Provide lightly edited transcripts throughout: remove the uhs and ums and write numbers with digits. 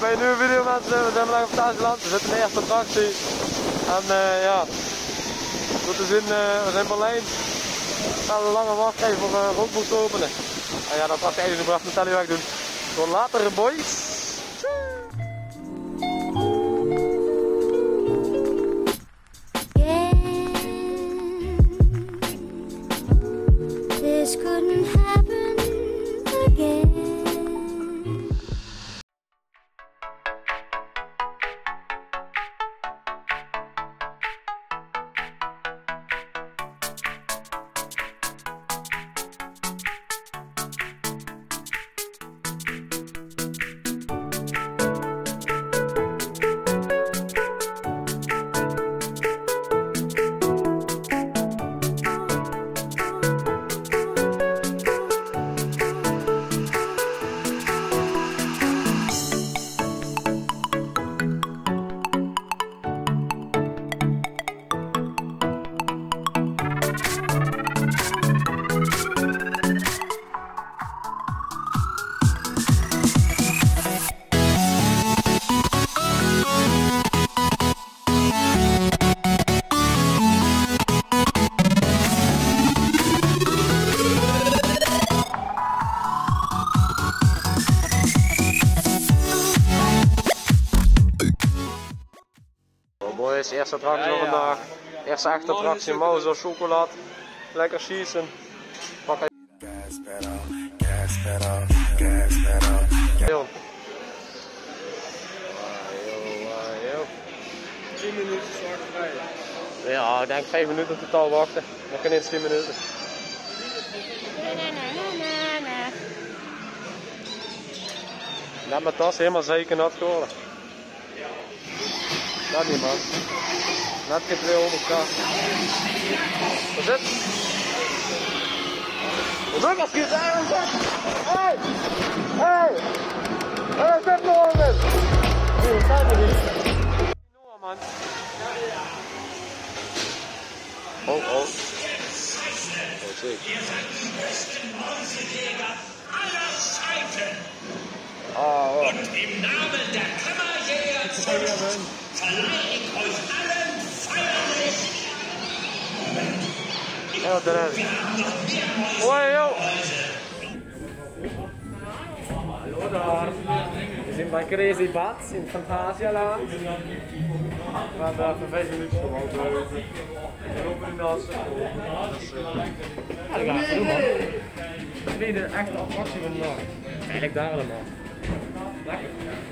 bij een nieuwe video mensen, we zijn vandaag op Tageland, we zitten in de eerste attractie. En ja, goed te zien, we zijn in Berlijn. We gaan een lange wachtrij voor rookboek te openen. En ja, dat was eigenlijk nog even Natalie weg doen. Tot later boys! This couldn't happen again. Boys, eerste attractie van vandaag. Eerste echte attractie, Mauser, chocolade. Lekker schießen. Pak hij. Gas pedal, gas pedal, gas pedal. Heel. 10 minuten wachtrij. Ja, ik denk 5 minuten totaal wachten. Nog geen eens 10 minuten. Net mijn tas helemaal zeker nat geworden. Dat niet man. Net geen 200k. Wat is het? Wat is het? Hey! Hey! Hey, zet nog een eens! Nee, dat staat er niet. Noah man. Oh, oh. Oh, zie. Oh, oh. Und im Namen der Kammerjäger verleihe ich euch allen feierlich. Ja, daar is. Hoi, yo. Hallo daar. We zijn bij Crazy Bats in Phantasialand. We gaan daar voor 5 minuten gewoon blijven. En opening als. Ja, dat gaan we doen man. De tweede echte attractie van de dag. Eigenlijk daar allemaal. Lekker.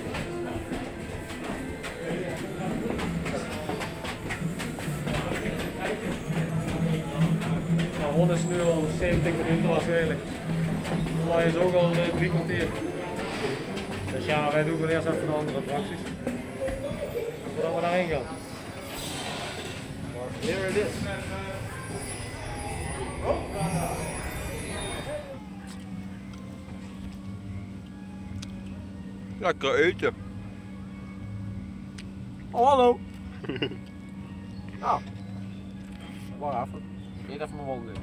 Nou, Ron is nu al 70 minuten waarschijnlijk. Maar hij is ook al 3 kwartier. Dus ja, wij doen wel eerst even de andere attracties. Voordat we daarheen gaan. Maar here it is. Lekker eten. Oh, hallo! Nou, wacht even. Eet even mijn wond in.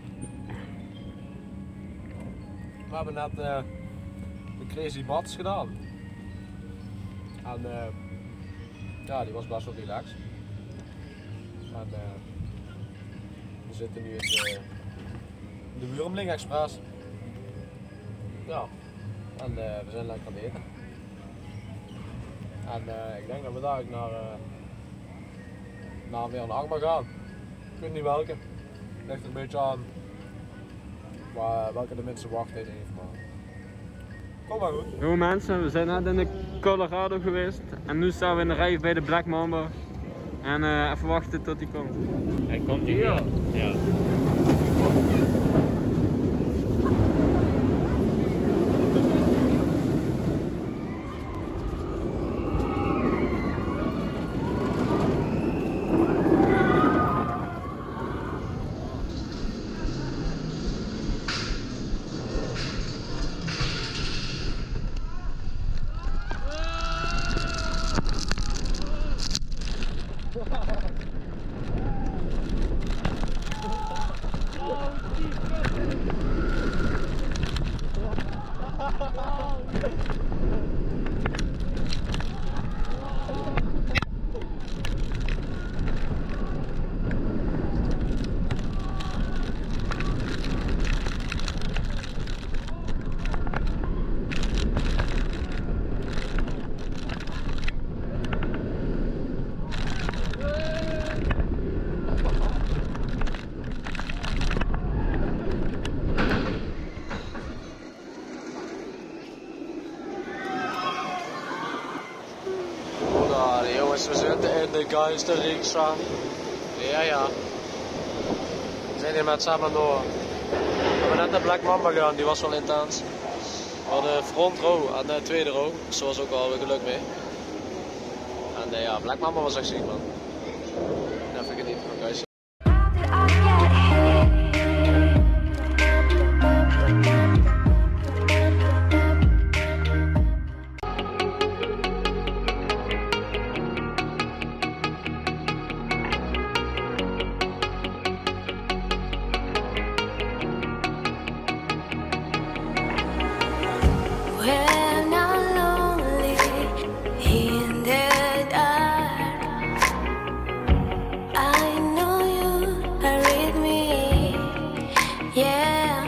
We hebben net de Crazy Bats gedaan. En ja, die was best wel relaxed. En we zitten nu in de Wurmling Express. Ja, en we zijn lekker aan het eten. En ik denk dat we daar naar weer een achtbaan gaan. Ik weet niet welke. Het ligt er een beetje aan welke de minste wachttijd heeft. Maar kom maar goed. Yo mensen, we zijn net in de Colorado geweest en nu staan we in de rij bij de Black Mamba. En even wachten tot hij komt. Hij komt hier? Ja. Ja. guys, de rikscha. Ja. We zijn hier met samen door. We hebben net naar Black Mamba gedaan, die was wel intens. We hadden front row en de tweede row, dus daar was ook wel weer geluk mee. En ja, Black Mamba was echt ziek, man. Even genieten van guys. When I'm lonely in the dark, I know you are with me, yeah.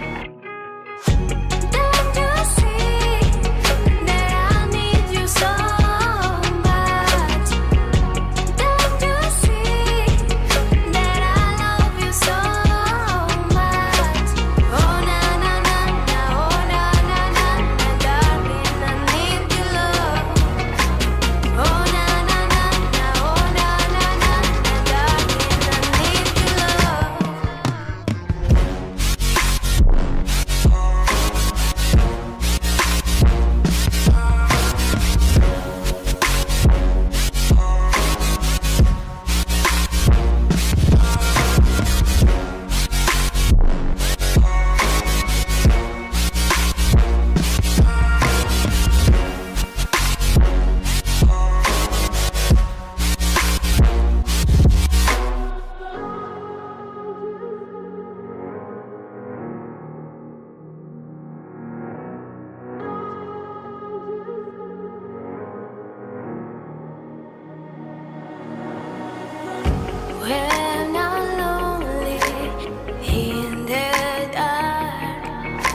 Don't you see that I need you so much? Don't you see that I love you so much? Oh na na na na, oh na na na na, darling, I need your love. Oh na na na na, oh na na na na, darling, I need your love. When I'm lonely in the dark,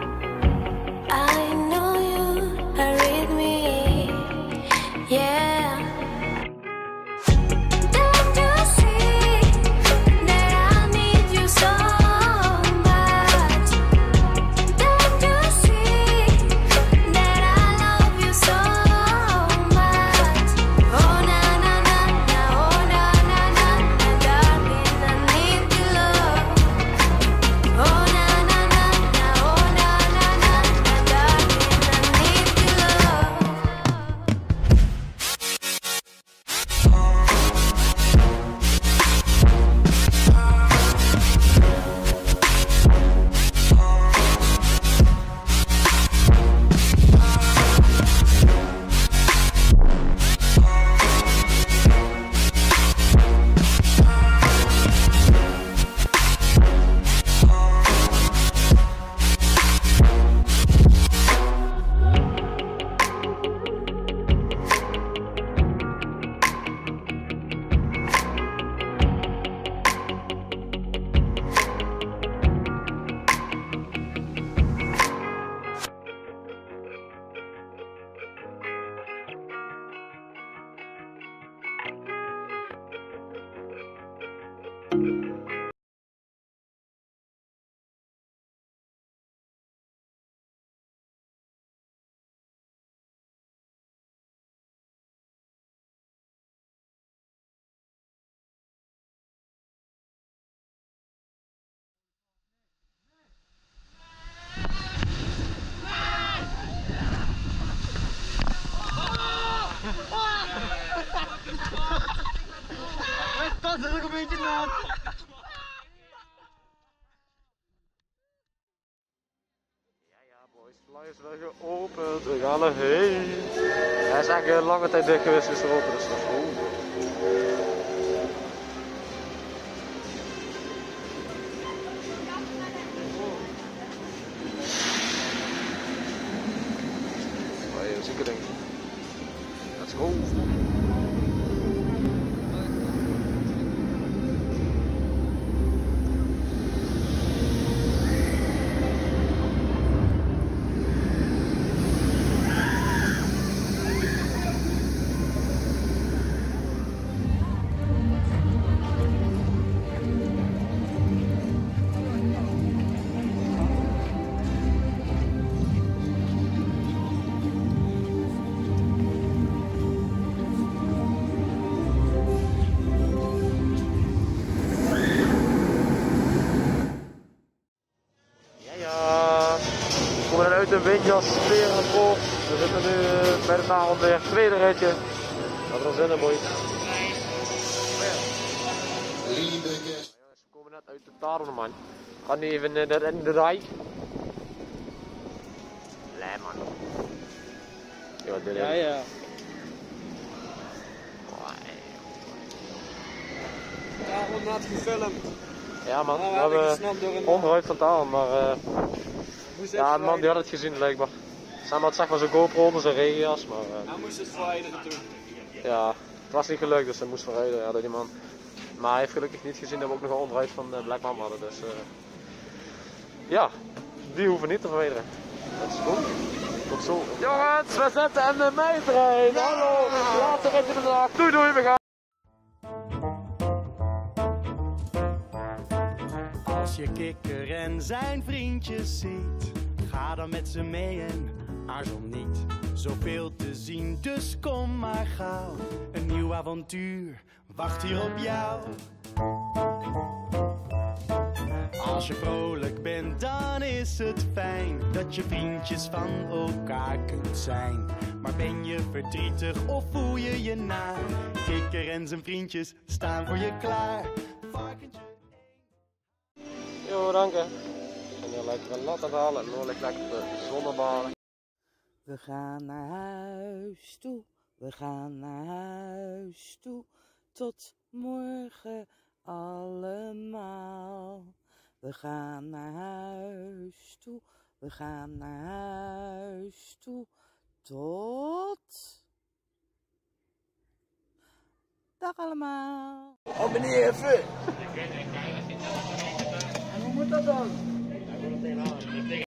I know you are with me, yeah. Don't you see that I need you so much? Don't you see that I love you so much? Oh na na na na, oh na na na na, darling, I need your love. Oh na na na na, oh na na na na, darling, I need your love. Dat is ook een beetje nat. Ja, boys, de vlag is weer geopend. We gaan erheen. Hij is eigenlijk lange tijd dicht geweest, is er open, dus dat is goed. Hey, zieke ding. Let's go. windjas, sfeer en vol. We zitten nu bij de avond weer tweede ritje. Dat er zin in boeit. We komen net uit de Taron, man. We gaan nu even in de rij. Nee, man. Ja, dit is... ja. Ja, we hebben net gefilmd. Ja, man. Nou, We hebben onderuit van taal, maar ja, de man die had het gezien blijkbaar. Sam had zeg maar zo'n GoPro onder zijn regenjas, maar Hij moest het verwijderen toen. ja, het was niet gelukt, dus hij moest verrijden, ja, door die man. Maar hij heeft gelukkig niet gezien dat we ook nog een onderuit van Black Mamba hadden, dus ja, die hoeven niet te verwijderen. Dat is goed. Tot zo. Jongens, we zitten in de meitrein. Hallo, laatste ritje van de dag. Doei doei, we gaan. Als je Kikker en zijn vriendjes ziet, ga dan met ze mee en aarzel niet. Zoveel te zien, dus kom maar gauw. Een nieuw avontuur wacht hier op jou. Als je vrolijk bent, dan is het fijn dat je vriendjes van elkaar kunt zijn. Maar ben je verdrietig of voel je je naar? Kikker en zijn vriendjes staan voor je klaar. Varkentje. Jo, dank je. En dan lekker een lat aan het halen en dan lekker de zonnebaden. We gaan naar huis toe, we gaan naar huis toe, tot morgen allemaal. We gaan naar huis toe, we gaan naar huis toe, tot... Dag allemaal. Abonneer even! En hoe moet dat dan?